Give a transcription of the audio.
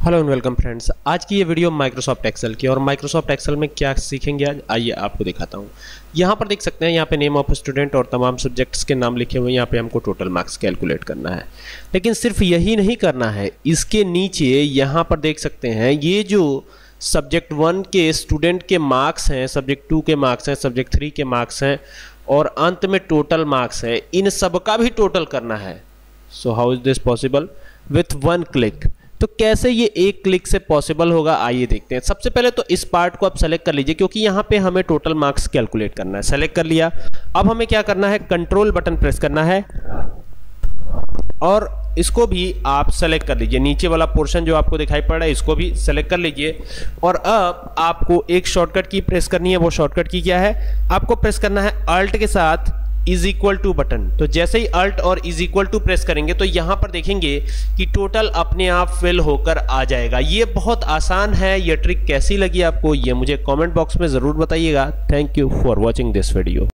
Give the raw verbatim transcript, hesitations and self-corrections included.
Hello and welcome friends. आज की ये वीडियो माइक्रोसॉफ्ट एक्सेल की और माइक्रोसॉफ्ट एक्सेल में क्या सीखेंगे आज आइए आपको दिखाता हूँ। यहाँ पर देख सकते हैं, यहाँ पे नेम ऑफ स्टूडेंट और तमाम सब्जेक्ट्स के नाम लिखे हुए हैं। यहाँ पे हमको टोटल मार्क्स कैलकुलेट करना है, लेकिन सिर्फ यही नहीं करना है। इसके नीचे यहाँ पर देख सकते हैं ये जो सब्जेक्ट वन के स्टूडेंट के मार्क्स हैं, सब्जेक्ट टू के मार्क्स हैं, सब्जेक्ट थ्री के मार्क्स हैं और अंत में टोटल मार्क्स है, इन सब का भी टोटल करना है। So how is this possible with one click. तो कैसे ये एक क्लिक से पॉसिबल होगा आइए देखते हैं। सबसे पहले तो इस पार्ट को आप सेलेक्ट कर लीजिए, क्योंकि यहाँ पे हमें टोटल मार्क्स कैलकुलेट करना है। सेलेक्ट कर लिया, अब हमें क्या करना है, कंट्रोल बटन प्रेस करना है और इसको भी आप सेलेक्ट कर लीजिए। नीचे वाला पोर्शन जो आपको दिखाई पड़ रहा है इसको भी सेलेक्ट कर लीजिए। और अब आपको एक शॉर्टकट की प्रेस करनी है। वो शॉर्टकट की क्या है, आपको प्रेस करना है अल्ट के साथ इज इक्वल टू बटन। तो जैसे ही अल्ट और इज इक्वल टू प्रेस करेंगे तो यहां पर देखेंगे कि टोटल अपने आप फिल होकर आ जाएगा। ये बहुत आसान है। ये ट्रिक कैसी लगी आपको ये मुझे कमेंट बॉक्स में जरूर बताइएगा। Thank you for watching this video.